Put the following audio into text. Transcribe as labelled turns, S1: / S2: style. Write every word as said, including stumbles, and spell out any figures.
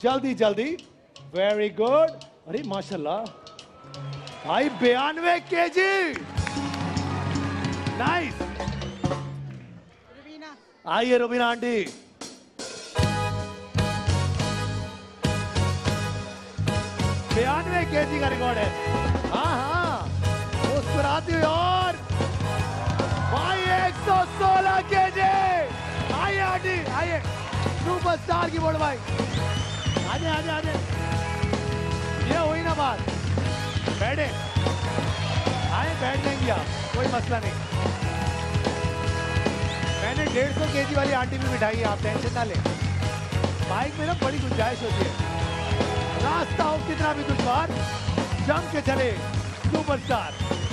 S1: जल्दी जल्दी, very good. अरे माशाल्लाह भाई, बयानवे के जी, नाइस। आइए रुबीना आंटी, बयानवे के जी का रिकॉर्ड है। हाँ हाँ, मुस्कुराती हुई और भाई एक सौ सोलह के जी। आइए आंटी, आइए, सुपरस्टार की बोर्ड भाई, आजे आजे आजे। ये हुई ना बात, बैठे, आए बैठ जाएंगे आप, कोई मसला नहीं। मैंने डेढ़ सौ के जी वाली आंटी भी बिठाई है, आप टेंशन ना लें। बाइक में ना बड़ी गुंजाइश होती है, रास्ता हो कितना भी दुश्वार, जम के चले सुपरस्टार।